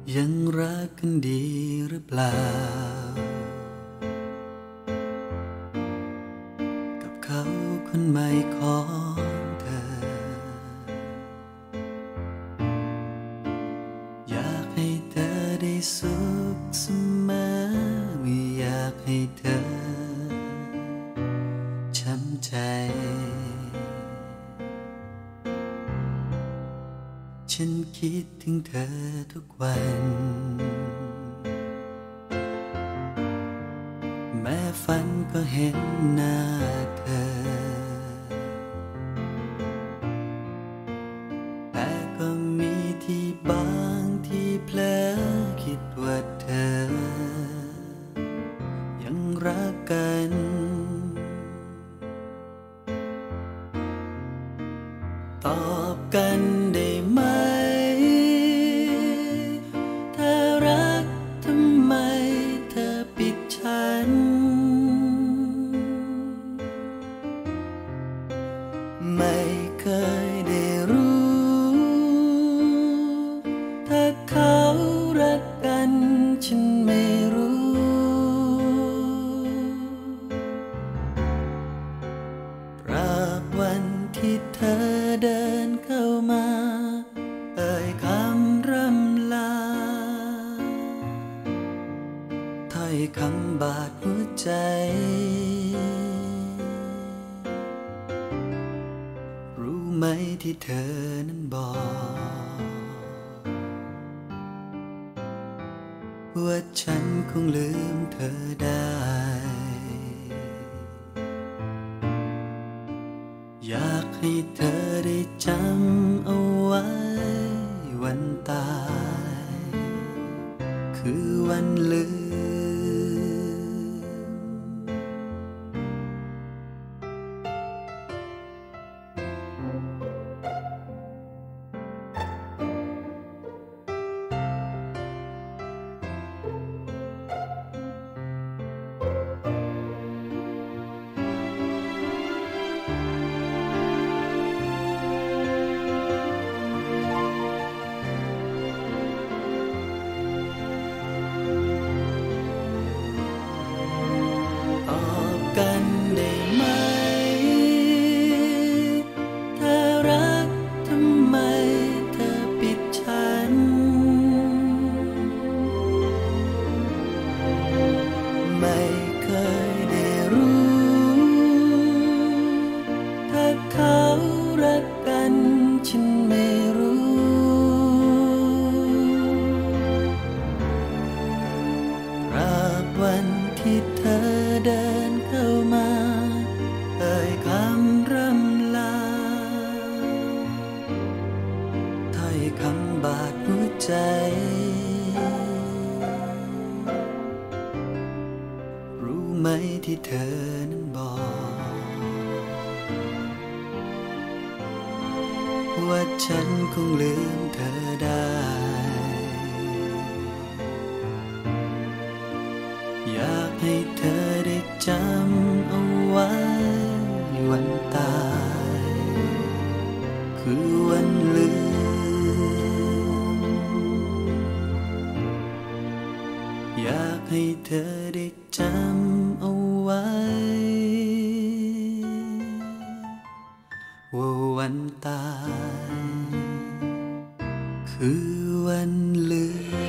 ยังรักกันดีหรือเปล่ากับเขาคนใหม่ของเธออยากให้เธอได้สุขเสมอไม่อยากให้เธอช้ำใจฉันคิดถึงเธอทุกวันแม้ฝันก็เห็นหน้าเธอแต่ก็มีที่บางที่เผลอคิดว่าเธอยังรักกันตอบกันได้ไหมถ้ารักทำไมเธอปิดฉันไม่เคยได้รู้ถ้าเขารักกันฉันไม่รู้ตราบวันที่เธอเดินเข้ามาเอ่ยคำร่ำลาถ้อยคำบาดหัวใจรู้ไหมที่เธอนั้นบอกว่าฉันคงลืมเธอได้อยากให้เธอได้จำเอาไว้วันตายคือวันลืมกันได้ไหมถ้ารักทำไมเธอปิดฉันไม่เคยได้รู้ถ้าเขารักกันฉันไม่รู้ตราบวันที่เธอเดินเข้ามาเอ่ยคำร่ำลาถ้อยคำบาดหัวใจรู้ไหมที่เธอนั้นบอกว่าฉันคงลืมเธอได้อยากให้เธอได้จำเอาไว้วันตายคือวันลืมอยากให้เธอได้จำเอาไว้ว่าวันตายคือวันลืม